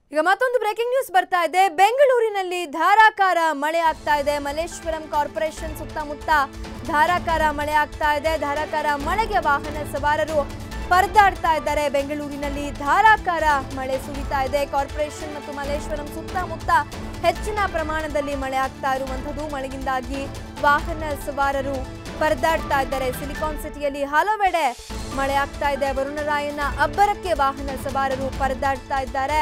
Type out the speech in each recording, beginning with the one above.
ಈಗ ಮತ್ತೊಂದು breaking news ಬರ್ತಾ ಇದೆ. ಬೆಂಗಳೂರಿನಲ್ಲಿ ಧಾರಾಕಾರ ಮಳೆ ಆಗ್ತಾ ಇದೆ. ಮಲ್ಲೇಶ್ವರಂ ಕಾರ್ಪೊರೇಷನ್ ಸುತ್ತಮುತ್ತ ಧಾರಾಕಾರ ಮಳೆ ಆಗ್ತಾ ಇದೆ. ಧಾರಾಕಾರ ಮಳೆಗೆ ವಾಹನ ಸವಾರರು ಪರದಾಡ್ತಾ ಇದ್ದಾರೆ. ಬೆಂಗಳೂರಿನಲ್ಲಿ ಧಾರಾಕಾರ ಮಳೆ ಸುರಿತಾ ಇದೆ. ಕಾರ್ಪೊರೇಷನ್ ಮತ್ತು ಮಲ್ಲೇಶ್ವರಂ ಸುತ್ತಮುತ್ತ ಹೆಚ್ಚಿನ ಪ್ರಮಾಣದಲ್ಲಿ ಮಳೆ ಆಗ್ತಾ ಇರುವಂತದ್ದು. ಮಳೆಯಿಂದಾಗಿ ವಾಹನ ಸವಾರರು ಪರದಾಡ್ತಾ ಇದ್ದಾರೆ. ಸಿಲಿಕಾನ್ ಸಿಟಿಯಲ್ಲಿ ಹಲವೆಡೆ ಮಳೆ ಆಗ್ತಾ ಇದೆ. ವರುಣರಾಯನ ಅಬ್ಬರಕ್ಕೆ ವಾಹನ ಸವಾರರು ಪರದಾಡ್ತಾ ಇದ್ದಾರೆ.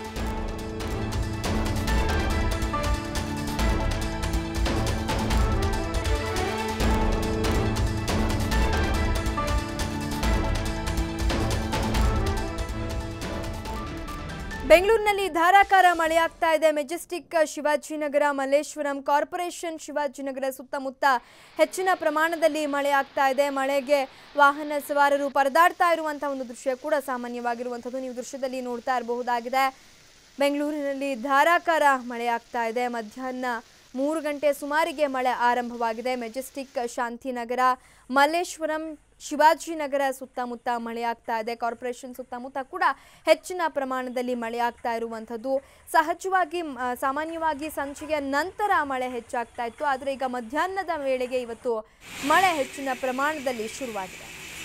ಬೆಂಗಳೂರಿನಲ್ಲಿ ಧಾರಾಕಾರ ಮಳೆ ಆಗ್ತಾ ಇದೆ. ಮೆಜೆಸ್ಟಿಕ್, ಶಿವಾಜಿನಗರ, ಮಲ್ಲೇಶ್ವರಂ, ಕಾರ್ಪೊರೇಷನ್ ಶಿವಾಜಿನಗರ ಸುತ್ತಮುತ್ತ ಹೆಚ್ಚಿನ ಪ್ರಮಾಣದಲ್ಲಿ ಮಳೆ ಆಗ್ತಾ ಇದೆ. ಮಳೆಗೆ ವಾಹನ ಸವಾರರು ಪರದಾಡ್ತಾ ಇರುವಂತಹ ಒಂದು ದೃಶ್ಯ ಕೂಡ ಸಾಮಾನ್ಯವಾಗಿರುವಂಥದ್ದು ನೀವು ದೃಶ್ಯದಲ್ಲಿ ನೋಡ್ತಾ ಇರಬಹುದಾಗಿದೆ. ಬೆಂಗಳೂರಿನಲ್ಲಿ ಧಾರಾಕಾರ ಮಳೆ ಆಗ್ತಾ ಇದೆ. ಮಧ್ಯಾಹ್ನ 3 ಗಂಟೆ ಸುಮಾರಿಗೆ ಮಳೆ ಆರಂಭವಾಗಿದೆ. ಮೆಜೆಸ್ಟಿಕ್, ಶಾಂತಿನಗರ, ಮಲ್ಲೇಶ್ವರಂ, ಶಿವಾಜಿನಗರ ಸುತ್ತಮುತ್ತ ಮಳೆ ಆಗ್ತಾ ಇದೆ. ಕಾರ್ಪೊರೇಷನ್ ಸುತ್ತಮುತ್ತ ಕೂಡ ಹೆಚ್ಚಿನ ಪ್ರಮಾಣದಲ್ಲಿ ಮಳೆ ಆಗ್ತಾ ಇರುವಂಥದ್ದು. ಸಹಜವಾಗಿ ಸಾಮಾನ್ಯವಾಗಿ ಸಂಜೆಯ ನಂತರ ಮಳೆ ಹೆಚ್ಚಾಗ್ತಾ ಇತ್ತು. ಆದರೆ ಈಗ ಮಧ್ಯಾಹ್ನದ ವೇಳೆಗೆ ಇವತ್ತು ಮಳೆ ಹೆಚ್ಚಿನ ಪ್ರಮಾಣದಲ್ಲಿ ಶುರುವಾಗಿದೆ.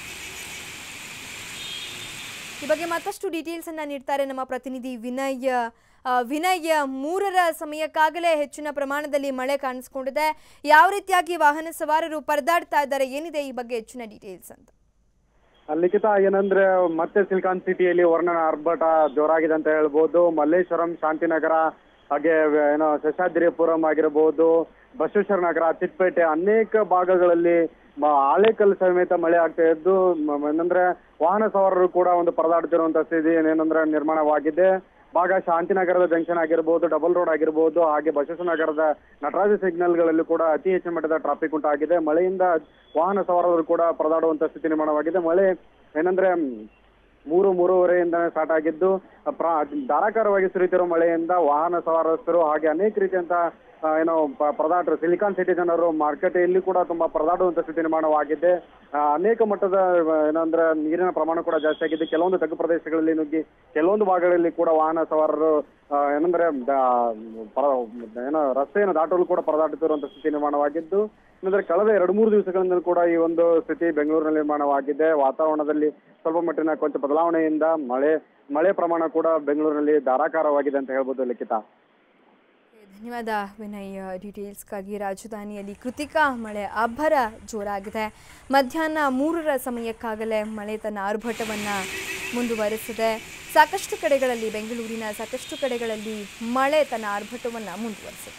ಈ ಬಗ್ಗೆ ಮತ್ತಷ್ಟು ಡೀಟೇಲ್ಸ್ ಅನ್ನ ನೀಡ್ತಾರೆ ನಮ್ಮ ಪ್ರತಿನಿಧಿ ವಿನಯ್. 3ರ ಸಮಯಕ್ಕಾಗಲೇ ಹೆಚ್ಚಿನ ಪ್ರಮಾಣದಲ್ಲಿ ಮಳೆ ಕಾಣಿಸ್ಕೊಂಡಿದೆ. ಯಾವ ರೀತಿಯಾಗಿ ವಾಹನ ಸವಾರರು ಪರದಾಡ್ತಾ ಇದ್ದಾರೆ, ಏನಿದೆ ಈ ಬಗ್ಗೆ ಹೆಚ್ಚಿನ ಡೀಟೇಲ್ಸ್ ಅಂತ? ಲಿಖಿತ, ಏನಂದ್ರೆ ಮತ್ತೆ ಸಿಲಿಕಾನ್ ಸಿಟಿಯಲ್ಲಿ ವರ್ಣನ ಆರ್ಭಟ ಜೋರಾಗಿದೆ ಅಂತ ಹೇಳ್ಬೋದು. ಮಲ್ಲೇಶ್ವರಂ, ಶಾಂತಿನಗರ, ಹಾಗೆ ಶೇಷಾದ್ರಿಪುರಂ ಆಗಿರಬಹುದು, ಬಸವೇಶ್ವರ ನಗರ, ಚಿಕ್ಕಪೇಟೆ ಅನೇಕ ಭಾಗಗಳಲ್ಲಿ ಆಳೆಕಲ್ಲು ಸಮೇತ ಮಳೆ ಆಗ್ತಾ ಇದ್ದು ಏನಂದ್ರೆ ವಾಹನ ಸವಾರರು ಕೂಡ ಒಂದು ಪರದಾಡ್ತಿರುವಂತ ಸ್ಥಿತಿ ಏನಂದ್ರೆ ನಿರ್ಮಾಣವಾಗಿದೆ. ಭಾಗ ಶಾಂತಿನಗರದ ಜಂಕ್ಷನ್ ಆಗಿರ್ಬೋದು, ಡಬಲ್ ರೋಡ್ ಆಗಿರ್ಬೋದು, ಹಾಗೆ ಬಸವೇಶ್ವರ ನಗರದ ನಟರಾಜ ಸಿಗ್ನಲ್ಗಳಲ್ಲಿ ಕೂಡ ಅತಿ ಹೆಚ್ಚಿನ ಮಟ್ಟದ ಟ್ರಾಫಿಕ್ ಉಂಟಾಗಿದೆ. ಮಳೆಯಿಂದ ವಾಹನ ಸವಾರರು ಕೂಡ ಪರದಾಡುವಂತ ಸ್ಥಿತಿ ನಿರ್ಮಾಣವಾಗಿದೆ. ಮಳೆ ಏನಂದ್ರೆ 3-3:30 ಸ್ಟಾರ್ಟ್ ಆಗಿದ್ದು ಧಾರಾಕಾರವಾಗಿ ಸುರಿತಿರುವ ಮಳೆಯಿಂದ ವಾಹನ ಸವಾರಸ್ಥರು ಹಾಗೆ ಅನೇಕ ರೀತಿಯಂತ ಪರದಾಟರು ಸಿಲಿಕಾನ್ ಸಿಟಿ ಜನರು ಮಾರ್ಕೆಟ್ ಕೂಡ ತುಂಬಾ ಪರದಾಡುವಂತ ಸ್ಥಿತಿ ನಿರ್ಮಾಣವಾಗಿದೆ. ಅನೇಕ ಮಟ್ಟದ ಏನಂದ್ರೆ ನೀರಿನ ಪ್ರಮಾಣ ಕೂಡ ಜಾಸ್ತಿ ಆಗಿದೆ. ಕೆಲವೊಂದು ತಗ್ಗು ಪ್ರದೇಶಗಳಲ್ಲಿ ನುಗ್ಗಿ ಕೆಲವೊಂದು ಭಾಗಗಳಲ್ಲಿ ಕೂಡ ವಾಹನ ಸವಾರರು ಏನಂದ್ರೆ ರಸ್ತೆಯನ್ನು ದಾಟಲು ಕೂಡ ಪರದಾಡುತ್ತಿರುವಂತ ಸ್ಥಿತಿ ನಿರ್ಮಾಣವಾಗಿದ್ದು, ಏನಂದ್ರೆ ಕಳೆದ 2-3 ದಿವಸಗಳಿಂದ ಕೂಡ ಈ ಒಂದು ಸ್ಥಿತಿ ಬೆಂಗಳೂರಿನಲ್ಲಿ ನಿರ್ಮಾಣವಾಗಿದೆ. ವಾತಾವರಣದಲ್ಲಿ ಸ್ವಲ್ಪ ಮಟ್ಟಿನ ಕೊಂಚ ಬದಲಾವಣೆಯಿಂದ ಮಳೆ ಪ್ರಮಾಣ ಕೂಡ ಬೆಂಗಳೂರಿನಲ್ಲಿ ಧಾರಾಕಾರವಾಗಿದೆ ಅಂತ ಹೇಳ್ಬೋದು ಲಿಖಿತ. ಧನ್ಯವಾದ ವಿನಯ್ ಡೀಟೇಲ್ಸ್ಗಾಗಿ. ರಾಜಧಾನಿಯಲ್ಲಿ ಕೃತಿಕಾ ಮಳೆ ಅಬ್ಬರ ಜೋರಾಗಿದೆ. ಮಧ್ಯಾಹ್ನ 3ರ ಸಮಯಕ್ಕಾಗಲೇ ಮಳೆ ತನ್ನ ಆರ್ಭಟವನ್ನು ಮುಂದುವರಿಸಿದೆ. ಸಾಕಷ್ಟು ಕಡೆಗಳಲ್ಲಿ ಬೆಂಗಳೂರಿನ ಸಾಕಷ್ಟು ಕಡೆಗಳಲ್ಲಿ ಮಳೆ ತನ್ನ ಆರ್ಭಟವನ್ನು ಮುಂದುವರಿಸಿದೆ.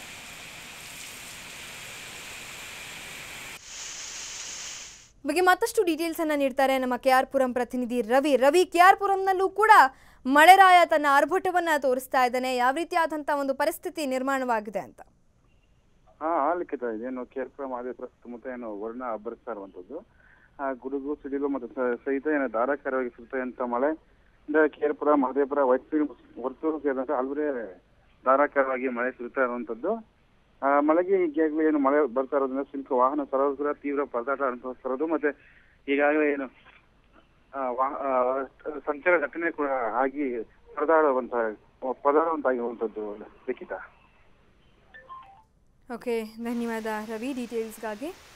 ಬಗ್ಗೆ ಮತ್ತಷ್ಟು ಡೀಟೇಲ್ಸ್ ಅನ್ನ ನೀಡ್ತಾರೆ ನಮ್ಮ KR ಪುರಂ ಪ್ರತಿನಿಧಿ ರವಿ. KR ಪುರಂನಲ್ಲೂ ಕೂಡ ಮಳೆರಾಯ ತನ್ನ ಆರ್ಭಟವನ್ನ ತೋರಿಸ್ತಾ ಇದ್ದಾನೆ. ಯಾವ ರೀತಿಯಾದಂತ ಒಂದು ಪರಿಸ್ಥಿತಿ ನಿರ್ಮಾಣವಾಗಿದೆ ಅಂತ? ಲಿಖಿತ, ಇದೇನು KR ಪುರಂ ಮಾದೇಪುರ ಸುತ್ತಮುತ್ತ ಏನು ವರ್ಣ ಅಬ್ಬರಿಸ್ತಾ ಇರುವಂತದ್ದು. ಗುಡುಗು ಸಿಡಿಲು ಮತ್ತು ಸಹಿತ ಏನು ಧಾರಾಕಾರವಾಗಿ ಸುರಿಯುವಂತ ಮಳೆ KR ಪುರಂ, ಮಾದೇಪುರ, ವರ್ತೂರು ಸೇರಿದಂತೆ ಹಲವರೇ ಧಾರಾಕಾರವಾಗಿ ಮಳೆ ಸುರಿತಾ ಇರುವಂತದ್ದು. ಮಳೆಗೆ ಈಗಾಗಲೇ ಏನು ಮಳೆ ಬರ್ತಾ ಇರೋದ್ರಿಂದ ವಾಹನ ಸವಾರರು ಕೂಡ ತೀವ್ರ ಪರದಾಟ ಅನುಭವಿಸ್ತಾ ಇರೋದು. ಮತ್ತೆ ಈಗಾಗಲೇ ಏನು ಸಂಚಾರ ಘಟನೆ ಕೂಡ ಆಗಿ ಪರದಾಡುವಂತಾಗಿರುವಂತದ್ದು ಲಿಖಿತ. ಓಕೆ, ಧನ್ಯವಾದ ರವಿ ಡೀಟೇಲ್ಸ್ಗಾಗಿ.